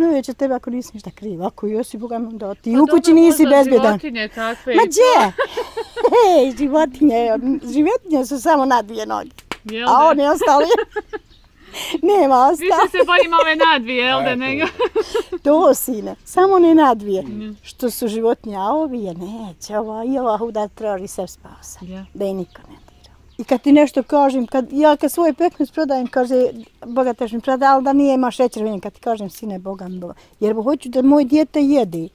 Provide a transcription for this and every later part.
neće tebe ako nisi ništa kriva. Ako jesi, Boga mi da ti u kući nisi bezbjedan. Životinje takve. Ma gdje? Hej, životinje su samo na dvije noge. A oni ostali... Nema ostali. Više se bojim ove nadvije, jel da nego? To, sine, samo ne na dvije. Što su životinje, a ovi je neće. I ova huda traži sve spasa. Da je niko ne dira. I kad ti nešto kažem, kad svoj pekmez prodajem, kaže, bogataš mi prodaje, ali da nije ima šećer, vidim, kad ti kažem, sine, Boga mi Boga. Jer hoću da moj dijete jede.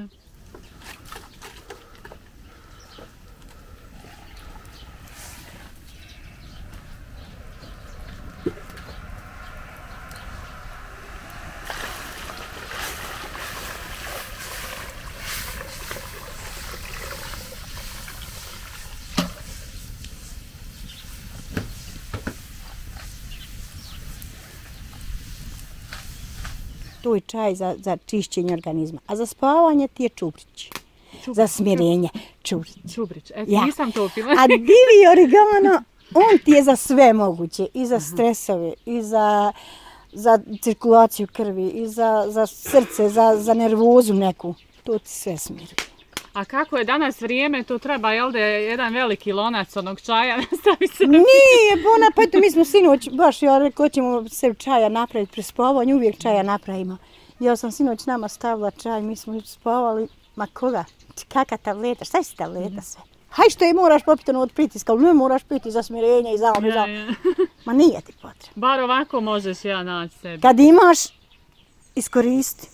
To je čaj za čišćenje organizma, a za spavanje ti je čubrić. Za smirenje, čubrić. Čubrić, eto, nisam to upila. A divi oregano, on ti je za sve moguće, i za stresove, i za cirkulaciju krvi, i za srce, za nervozu neku. To ti sve smiri. A kako je danas vrijeme, to treba, jel da je jedan veliki lonac onog čaja nastavi se? Nije, bona, pa eto mi smo sinoć, baš ja rekao, hoćemo se čaja napraviti pre spavanja, uvijek čaja napravimo. Ja sam sinoć nama stavila čaj, mi smo spavali, ma koga, kakva tableta, šta je si tableta sve? Haj što je moraš popiti od pritiska, ali ne moraš piti za smirenje i za ovo. Ma nije ti potrebno. Bar ovako možeš ja naći sebi. Kad imaš, iskoristi.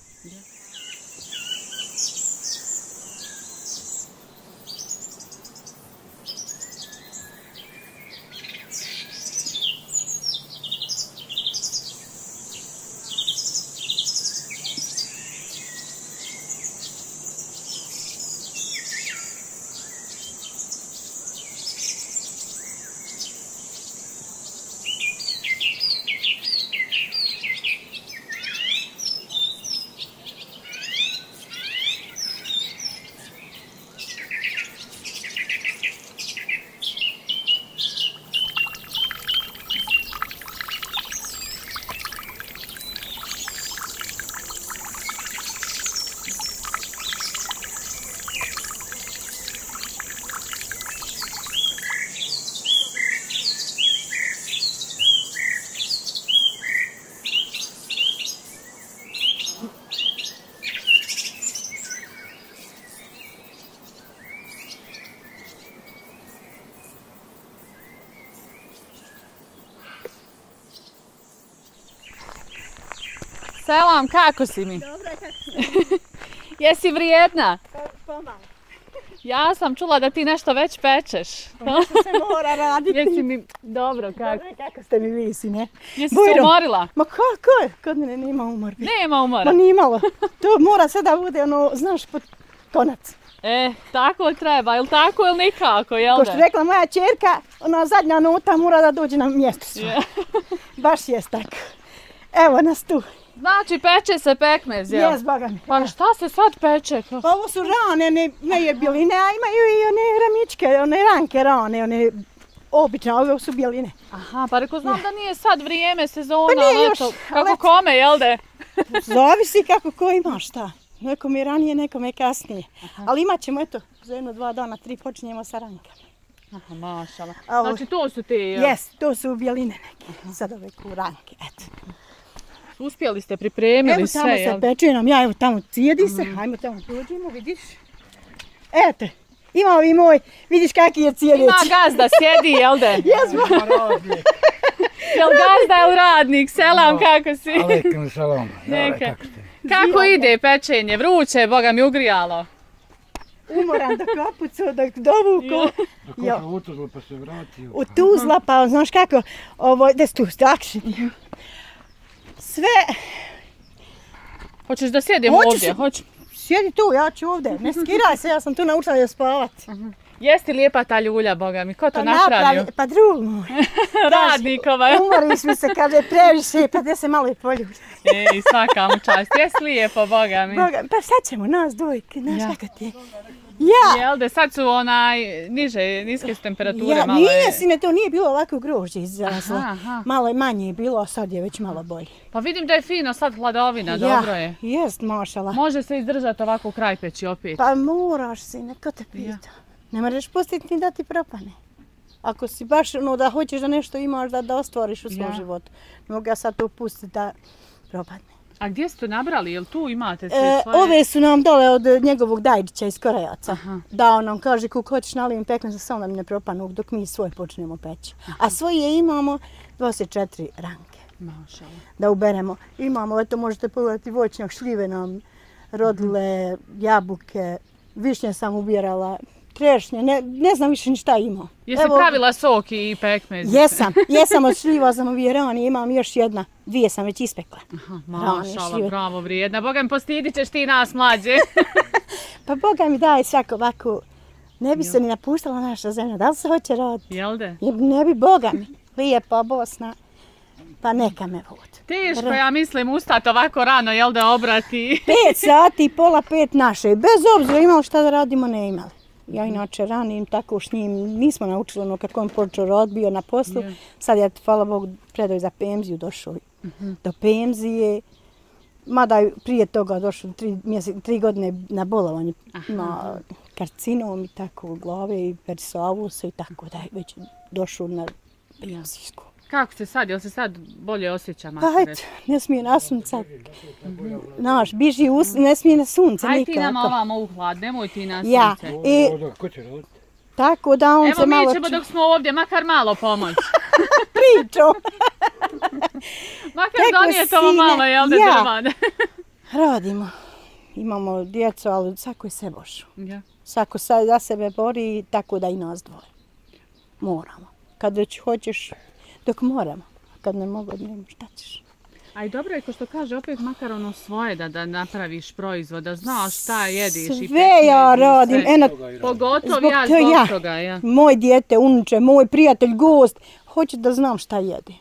Selam, kako si mi? Dobro, kako si? Jesi vrijedna? Pomalo. Ja sam čula da ti nešto već pečeš. Nešto se mora raditi. Jesi mi... Dobro, kako? Dobro, kako ste mi vi, sine? Jesi se umorila? Ma kako je? Kod mene nema umora. Nema umora? Ma nimalo. To mora sve da bude, znaš, pod konac. Tako treba, ili tako ili nikako, jel da? Ko što rekla moja čerka, ona zadnja nota mora da dođe na mjesto svoje. Baš jest tako. Evo nas tu. Znači peče se pekmez, jel? Jes, Boga mi. Pa šta se sad peče? Pa ovo su rane, ne je bjeline, a imaju i one ramičke, one ranke rane, one obične, ove su bjeline. Aha, pa reko znam da nije sad vrijeme, sezona, pa nije leto, još, kako kome, jel da? Zavisi kako ko ima šta. Nekom je ranije, nekom je kasnije. Ali imat ćemo, eto, za 1-2 dana, 3 počinjemo sa rankama. Aha, mašala. Znači to su ti, jel? Jes, to su bjeline neke, sad ove ranke, eto. Uspjeli ste, pripremili sve, jel? Evo tamo se peče nam, evo tamo cijedi se, hajmo tamo dođemo, vidiš. Eto, ima ovi moj, vidiš kaki je cijedeći. Ima gazda, sjedi, jel da? Jesmo. Jel gazda ili radnik? Selam, kako si? Alekum salam. Neka. Kako ide pečenje? Vruće, Boga mi ugrijalo. Umoran do kapucu, do dovuku. Dok je u Tuzla pa se vratio. U Tuzla pa, znaš kako, gdje si tu, stakšeni. Sve... Hoćeš da sjedim ovdje? Sjedi tu, ja ću ovdje. Ne skiraj se, ja sam tu naučila da spavati. Jesi lijepa ta ljulja, Boga mi? Ko to napravio? Pa drug moj. Radnikova. Umoriš mi se, kaže, previše, pa gdje se malo i poljubi. Svaka mu čast. Jesi lijepo, Boga mi? Pa šta ćemo, nas dvojke, znaš kako ti je? Ja. Jel da sad su niske su temperature Ja, malo nije sine, to nije bilo ovako grožđe izraslo. Aha. Malo je manje je bilo, a sad je već malo bolje. Pa vidim da je fino sad hladovina, dobro je. Jest, mašala. Može se izdržati ovako u kraj peći opet. Pa moraš sine, ko te pita? Ne možeš pustiti ni da ti propane. Ako si baš da hoćeš da nešto imaš da ostvariš u svom životu. Ne mogu ja sad to pustiti da propadne. A gdje ste nabrali? Jel tu imate sve svoje? Ove su nam dole od njegovog Dajdića iz Korejaca. Dao nam, kaže, kako hoćeš nalijem pekmeza, samo da mi ne propanu dok mi svoj počnemo peći. A svoje imamo 24 ranke. Mašala. Da uberemo. Imamo, eto možete pogledati voćnjak, šljive nam rodile, jabuke, višnje sam ubirala, trešnje, ne znam više ni šta ima. Jesi pravila sok i pekmez? Jesam od šljiva sam rani, imam još jedna, 2 sam već ispekla. Mašala, bravo, vrijedna. Boga mi postidit ćeš ti nas mlađe. Pa Boga mi daj svako ovako, ne bi se ni napuštala naša zemlja, da li se hoće roditi? Jel de? Ne bi Boga mi, lijepa Bosna, pa neka me vodi. Teško, ja mislim, ustati ovako rano, jel da obrati? 5 sati, pola 5 naše, bez obzira imali šta da radimo, ne imali. Ja inače ranim tako s njim, nismo naučili ono kad on počeo rod, bio na poslu. Sad je, hvala Bogu, predao za penziju, došao do penzije. Mada je prije toga došao 3 godine na bolovanje, na karcinom i tako u glave i perisavusa i tako da je već došao na penzijsku. Kako se sad, jel se sad bolje osjeća? Pa hajde, ne smije na sunca. Znaš, biži ne smije na sunce nikako. Aj ti nama ovamo u hlad, nemoj ti na sunce. Ja, Ko će roditi? tako da on se malo... Evo mi ćemo dok smo ovdje, makar malo pomoć. Priču. Makar donijeti ovo malo, jel da drva? Radimo. Imamo djecu, ali svako je se bošu. Ja. Svako sad za sebe bori, tako da i nas dvoje. Moramo. Kad već hoćeš, dok moramo. Kad ne mogu, nema šta ćeš. A i dobro je, ko što kaže, opet makar ono svoje da napraviš proizvod, da znaš šta jediš i pekmez. Sve ja radim. Pogotovo ja zbog toga, ja. Moj dijete, unuče, moj prijatelj, gost, hoće da znam šta jede.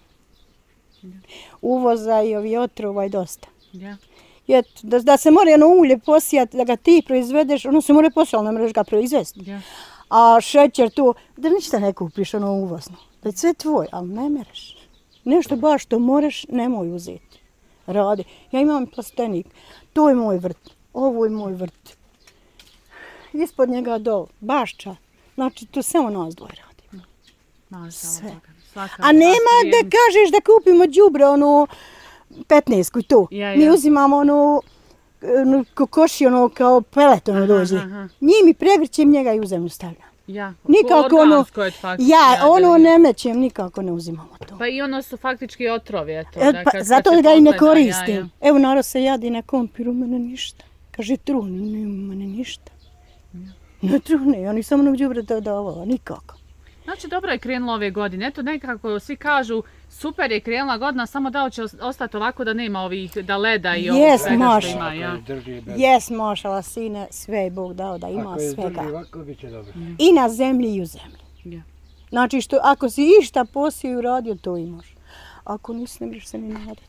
Uvoza i ovi otrova i dosta. Ja. Da se mora jedno ulje posijati, da ga ti proizvedeš, ono se mora posijati, ali ne moraš ga proizvesti. Ja. A šećer tu, da ništa ne kupiš ono uvozno. Da je sve tvoj, ali ne mereš. Nešto baš što moraš, nemoj uzeti. Radi. Ja imam plastenik. To je moj vrt. Ovo je moj vrt. Ispod njega dol. Bašča. Znači, to samo nas dvoje radimo. Sve. A nema da kažeš da kupimo đubre, ono, 15-ku i to. Mi uzimamo ono, kokoši, ono, kao pelet, ono dođe. Njimi pregrćem njega i u zemlju stavljam. Ja, nikako ono, ono ne mećem, nikako ne uzimamo to. Pa i ono su faktički otrovi, eto. Zato ga i ne koristim. Evo, narod se jadi na kompiru, mene ništa. Kaže, trune, nema mene ništa. Ne trune, ja nisam ono đubre davala, nikako. Znači, dobro je krenulo ove godine. Eto, nekako svi kažu, super je krenula godina, samo da će ostati ovako da nema ovih, da leda i ovog svega što ima. Jes, mašala, sine, sve je Bog dao da ima svega. Ovako bit će dobro. I na zemlji i u zemlji. Znači, ako si išta posio i uradio, to imaš. Ako nisi, ne možeš se ni nadati.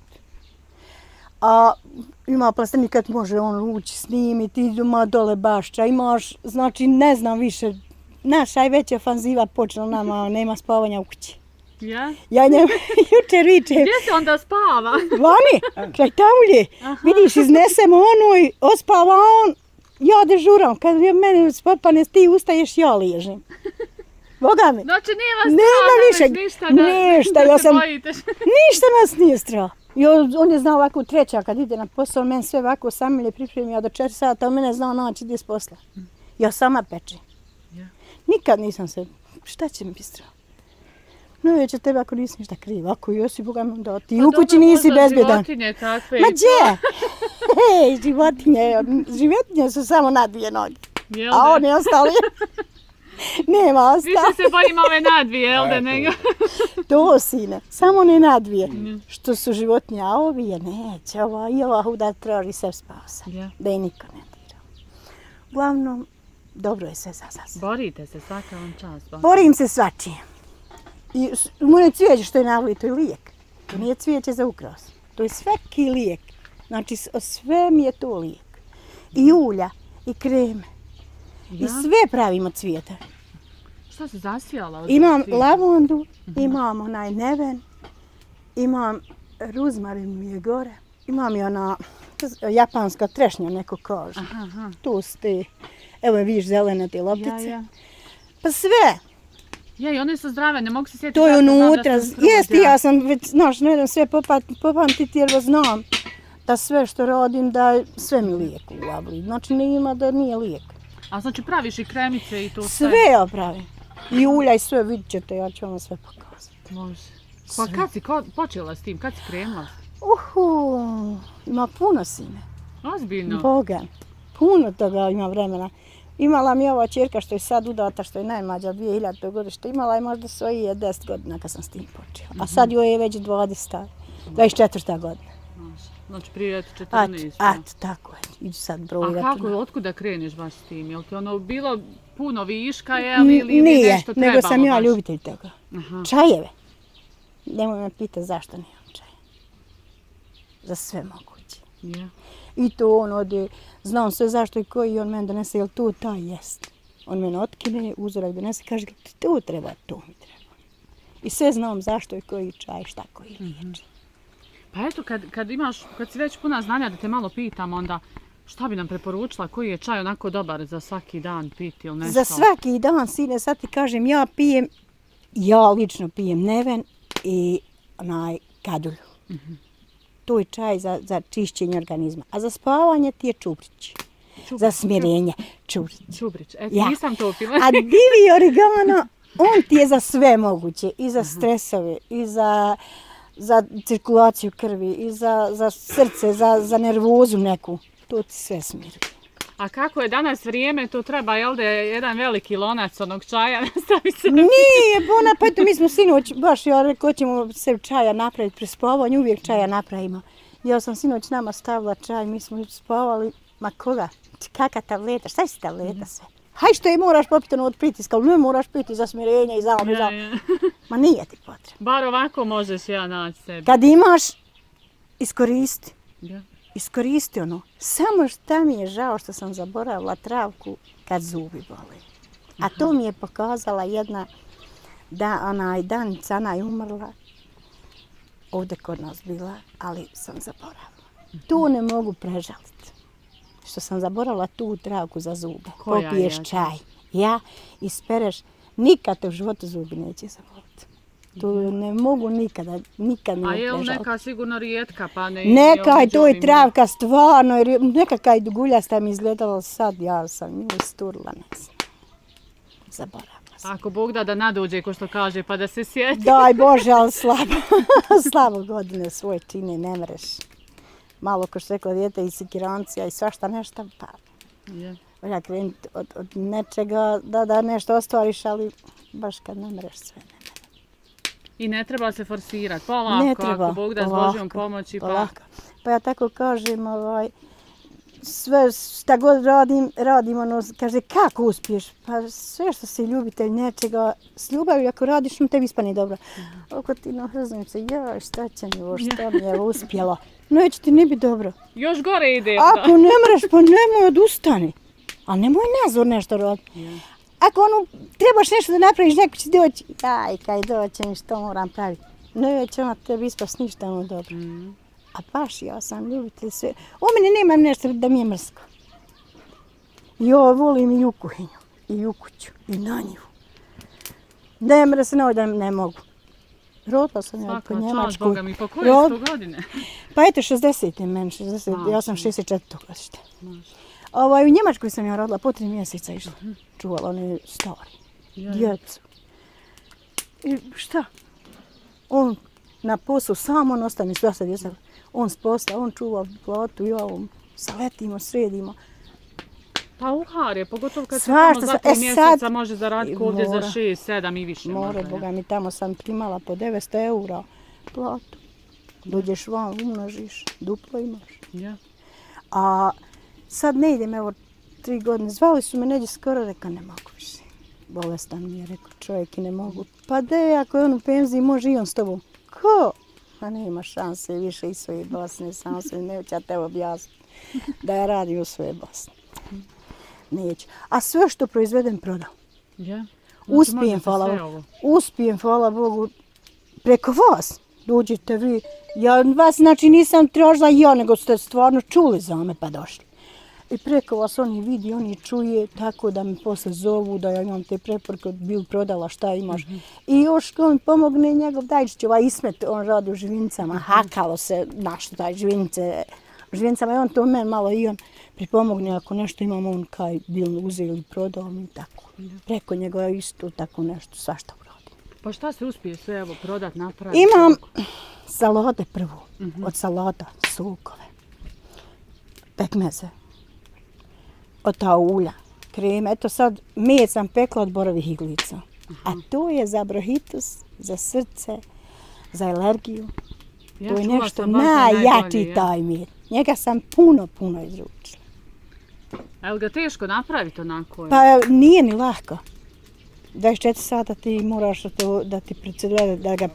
A ima plastenik kad može on ući snimiti, ima dole bašća, imaš, znači, ne znam više. Naša je već ofanziva počela nama, nema spavanja u kući. Ja? Ja njemu jučer vičem. Gdje se onda spava? Vani, kraj tavulje. Vidiš, iznesemo ono i ospava on, ja dežuram. Kad mene spopane, ti ustaješ, ja liježem. Boga mi. Znači nije vas strah, ništa da se bojiteš? Ništa nas nije strah. On je znao ovako treća kad ide na posao, meni sve ovako samilje pripremio do 4 sata, on mene znao naći gdje s posla. Ja sama pečem. Nikad nisam se, šta će mi biti strah? No već tebe ako nisi ništa kriv, ako Josip Boga mi da ti u kući nisi bezbjedan. Životinje takve. Ma gdje? Hej, životinje su samo na 2 noge. A oni ostali, nema ostali. Više se bojim ove na 2, jel da nego? To sine, samo ne na 2. Što su životinje, a ovi je neće, ova huda traži se spasa, da je niko ne dira. Uglavnom, dobro je sve za sas. Borite se, svaka vam čast. Borim se svačije. I moje cvijeće što je na voli, to je lijek. To nije cvijeće za ukras. To je svaki lijek. Znači, sve mi je to lijek. I ulja, i kreme, I sve pravimo cvijeta. Šta si zasijala? Imam lavandu, imam onaj neven, imam ruzmarin mi je gore, imam i ona japanska trešnja, neko kaže. Tu su te, evo vidiš zelene te loptice. Pa sve. I one su zdrave, ne mogu se sjetiti. To je unutra, jeste, ja sam već, znaš, ne idem sve popamtiti jer znam da sve što radim, da sve mi lijek u glavi. Znači ne ima da nije lijek. A znači praviš i kremice i to sve? Sve ja pravim. I ulja i sve, vidit ćete, ja ću vam sve pokazati. Može. Pa kad si počela s tim, kad si krenula? Ima puno sine. Ozbiljno? Boga, puno toga ima vremena. Imala mi ova čerka što je sad udata, što je najmlađa 2000. godište, imala je možda svoji 10 godina kad sam s tim počela. A sad joj je već 24. godina. Znači prije 14. Tako je. Iđu sad broj. A kako, otkuda kreneš baš s tim? Je li ti ono bilo puno viška, ili nešto trebalo? Nego sam ja ljubitelj toga. Čajeve. Nemoj me pitati zašto nemam čaje. Za sve moguće. I to on ode, znam sve zašto i koji, on meni donese, jel to taj jest. On mene otkine, uzorak donese, kaže to treba, to mi treba. I sve znam zašto i koji čaj, šta koji liječi. Pa eto, kad si već puna znanja da te malo pitam, onda šta bi nam preporučila, koji je čaj onako dobar za svaki dan piti ili nešto? Za svaki dan, sine, sad ti kažem, ja lično pijem neven i onaj kadulju. To je čaj za čišćenje organizma. A za spavanje ti je čubrić. Za smirenje. Čubrić. Eto, nisam to pila. A divi oregano, on ti je za sve moguće. I za stresove, i za cirkulaciju krvi, i za srce, za nervozu neku. To ti sve smiri. A kako je danas vrijeme, to treba, jel da je jedan veliki lonac onog čaja nastavi se? Nije, bona, pa eto mi smo sinoć, baš ja rekao, hoćemo se čaja napraviti pre spavanja, uvijek čaja napravimo. Ja sam sinoć nama stavila čaj, mi smo spavali, ma koga, kakva tableta, šta je si tableta sve? Haj što je moraš popiti od pritiska, ali ne moraš piti za smirenje i za ono. Ma nije ti potrebno. Bar ovako možeš ja naći sebi. Kad imaš, iskoristi. Iskoristi ono. Samo šta mi je žao što sam zaboravila travku kad zubi boli. A to mi je pokazala jedna danica, ona je umrla. Ovdje kod nas bila, ali sam zaboravila. Tu ne mogu prežaliti. Što sam zaboravila tu travku za zube. Popiješ čaj. Ispereš. Nikad te u životu zubi neće zaboliti. To ne mogu nikad ne prežaliti. A je li neka sigurno rijetka pa ne... Neka, to je travka stvarno, nekakva duguljasta mi izgledala sad, ja sam nju isturila, ne znam. Zaboravila sam. Ako Bog da nadođe, ko što kaže, pa da se sjeti. Daj Bože, ali slabo godine svoje čine, ne mreš. Malo ko što rekla dijete i sikirancija i svašta nešto, pa... Volja krenuti od nečega da nešto ostvariš, ali baš kad ne mreš sve ne. I ne treba se forsirati, polako, ako Bog da s Božjom pomoći. Pa ja tako kažem, sve šta god radim, ono, kaže kako uspiješ? Pa sve što si ljubitelj nečega, s ljubavi ako radiš, tebi ispane dobro. Ako ti nahrznujem se, jaj, šta će mi ovo, šta mi je uspjelo? Neće ti ne bi dobro. Još gore ide. Ako ne mreš, pa nemoj odustani. Ali nemoj nazor nešto raditi. Ako trebaš nešto da napraviš, neko će doći, aj, kaj doće mi što moram praviti. Neće ona tebi ispast ništa ono dobro. A baš ja sam ljubitelj sve. U mene nemam nešto da mi je mrsko. Ja volim i u kuhinju, i u kuću, i na njivu. Ne mrse, ne mogu. Rodila sam ja po Njemačku. Svaka čast, Boga mi, po koje su godine? Pa eto, 60 je meni, 60, ja sam 64. godište. U Njemačkoj sam ja rodila, po 3 mjeseca išla. Čuvala one stari, djecu. I šta? On na poslu sam, on ostane sve sad djeca. On s posla, on čuva platu, ja saletimo, sredimo. Pa uhar je, pogotovo kad se tamo za 3 mjeseca može zaraditi ovdje za 6, 7 i više. More, Boga mi, tamo sam primala po 900 eura platu. Dođeš van, umnožiš, duplo imaš. A sad ne idem, evo, 3 godine. Zvali su me neđe skoro, rekao ne mogu više. Bolestan mi je, rekao čovjek i ne mogu. Pa de, ako je on u penziji, može i on s tobom. Ko? Pa nema šanse više iz svoje Bosne, sam se neće te objasniti da ja radim u svoje Bosne. neću. A sve što proizvedem prodam. Ja. Uspijem, hvala Bogu, preko vas. Dođite vi. Ja vas, znači, nisam tražila ja, nego ste stvarno čuli za me pa došli. I preko vas oni vidi, oni čuje, tako da mi posle zovu, da ja imam te preporuke, bil prodala, šta imaš. I još ko mi pomogne njegov Dajčić, ovaj Ismet, on radi u Živinicama, hakalo se našto taj Živinicama i on to meni malo i on pripomogne ako nešto imam, on kaj bil uzeli, prodao mi tako. Preko njega isto tako nešto, svašta uradim. Pa šta se uspije sve evo prodat, napraviti? Imam salate prvo, od salata, sokove, pekmeze, od ta ulja, kreme. Eto sad, med sam pekla od borovih iglica. A to je za bronhitis, za srce, za alergiju. To je nešto najjači taj med. Njega sam puno izručila. A je li ga teško napraviti onako? Pa nije ni lako. 24 sata ti moraš da ti procedura, da ga...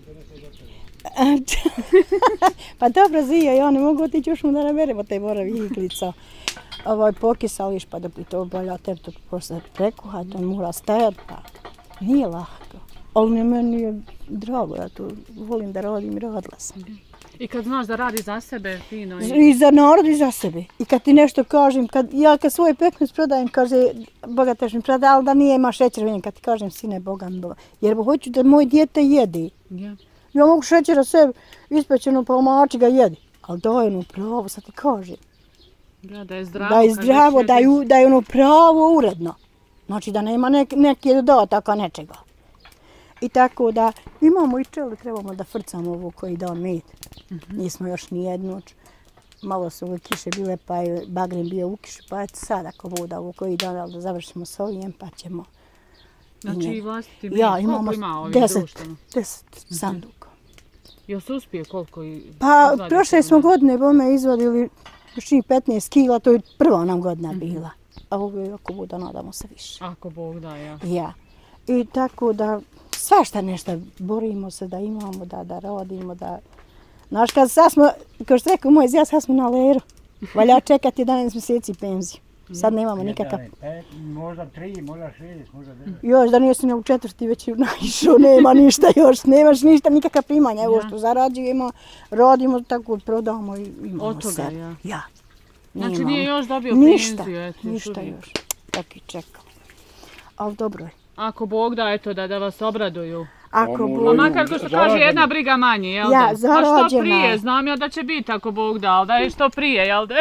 Pa dobro, Zija, ja ne mogu otići još mu da naberemo te borovih iglica. Pokisališ pa da bi to bolja tertu posle prekuhati, on mora stajati, pa nije lako. Ali meni je drago, ja to volim da radim i radila sam. I kad znaš da radi za sebe, fino? I za narod i za sebe. I kad ti nešto kažem, kad svoj pekmez prodajem, kaže, Boga teš mi proda, ali da nije ima šećer, vidim, kad ti kažem, sine, Boga mi Boga. Jer hoću da moj dijete jedi. Ja mogu šećera sebi ispečeno, pa omači ga jedi. Ali daj ono pravo, sad ti kažem. Da je zdravo, da je ono pravo uredno. Znači da nema neki dodataka nečega. I tako da imamo i čeli, trebamo da frcamo ovo koji da med. Nismo još ni jednu. Malo su ove kiše bile, pa je bagren bio u kiši, pa je sad ako voda ovo koji dan, da završimo s ovim, pa ćemo... Znači i vlastiti med, koliko ima ovih društveno? 10 sanduka. Jel se uspije koliko i... Pa prošle smo godine bome izvadili 15 kila, to je prva nam godina bila. A ovo je ako voda, nadamo se više. Ako Bog da, ja. Ja. I tako da svašta nešto borimo se da imamo, da radimo, da... Znaš, kad sad smo, kao što rekao moj zjaz, sad smo na leru. Valja čekati 11 mjeseci penziju. Sad nemamo nikakav... Možda 3, možda 6, možda 9. Još da nisi u 4. već naišao, nema ništa još, nemaš ništa, nikakva primanja. Evo što zarađujemo, radimo, tako prodamo i imamo od toga, sve. Ja. Znači nije još dobio penziju, eto. Ništa još, tako i čekam. Ali dobro je. Ako Bog da, eto, da vas obraduju. Ako Bog... Makar ko što kaže, jedna briga manje, jel da? Ja, zarađena. A što prije, znam ja da će biti ako Bog da, ali da je što prije, jel da?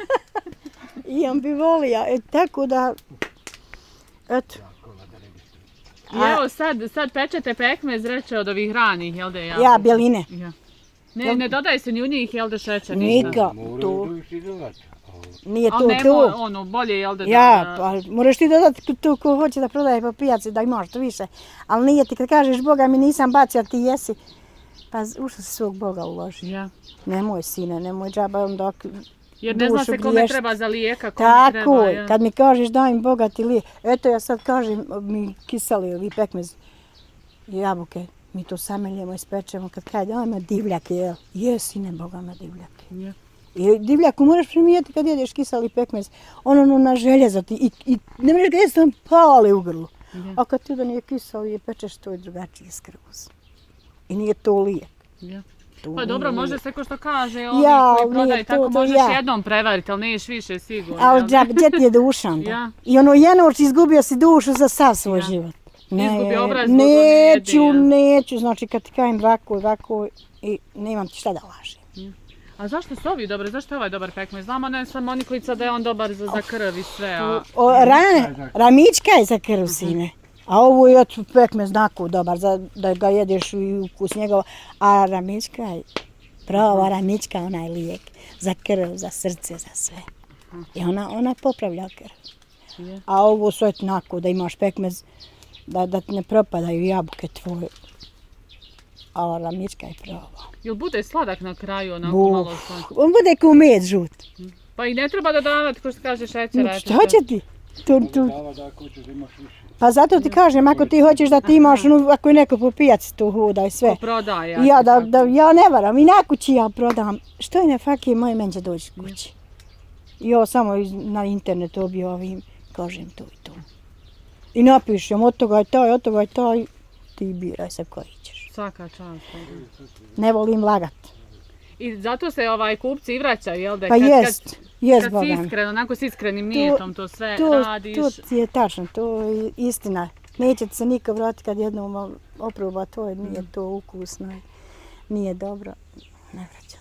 I on bi volio, tako da... Eto. I evo sad pečete pekmez, reče od ovih ranih, jel da? Ja, bjeline. Ne dodaje se ni u njih, jel da šećer? Nika, to... Nije to. Ali nema ono, bolje, jel da... Ja, pa moraš ti dodati to ko hoće da prodaje po pijaci, da imaš to više. Ali nije ti kad kažeš Boga mi nisam bacio, ti jesi. Pa ušto se svog Boga uloži. Ja. Nemoj sine, nemoj džaba onda... Jer ne zna se kome treba za lijeka, kome treba... Tako je, kad mi kažeš daj mi Boga ti lijek. Eto ja sad kažem, mi kiseli ovi pekmez jabuke. Mi to sameljemo, ispečemo, kad kaj dajme divljak, jel? Je sine Boga me divljak. Ja. I divljaku moraš primijeti kad jedeš kiseli pekmez, ono na željezo ti i ne možeš ga jesti, on pali u grlu. A kad ti da nije kiseli i pečeš, to je drugačiji skroz. I nije to lijek. Pa dobro, može se ko što kaže, ovi koji prodaju, tako možeš jednom prevariti, ali niješ više sigurno. Ali gdje ti je duša onda? I ono jenoč izgubio si dušu za sav svoj život. Izgubio obraz, neću, znači kad ti kajem ovako i nemam ti šta da lažem. A zašto su ovi dobri? Zašto je ovaj dobar pekmez? Znamo ne sam Moniklica da je on dobar za krv i sve. Ramička je za krv, sine. A ovo je pekmez znako dobar, da ga jedeš i ukus njegova. A ramička je, prava ramička, ona je lijek. Za krv, za srce, za sve. I ona popravlja krv. A ovo sve znako da imaš pekmez, da ti ne propadaju jabuke tvoje. A ramička je prava. Jel bude sladak na kraju, onako malo sladak? On bude kao med žut. Pa i ne treba dodavati, ko što kaže, šećera. Šta će ti? Pa zato ti kažem, ako ti hoćeš da ti imaš, ako je neko po pijaci tu hoda i sve. Ko prodaje. Ja ne varam, i na kući ja prodam. Što je ne fakije, moje menđe dođi kući. I ovo samo na internetu objavim, kažem to i to. I napišem, od toga je taj, ti biraj se koji ćeš. Svaka čast. Ne volim lagat. I zato se kupci i vraćaju, jel da? Pa jest kad Boga si mi. iskren, onako s iskrenim nijetom to sve radiš. To je tačno, to je istina. Neće ti se niko vratiti kad jednom oproba to, nije to ukusno, nije dobro, ne vraća.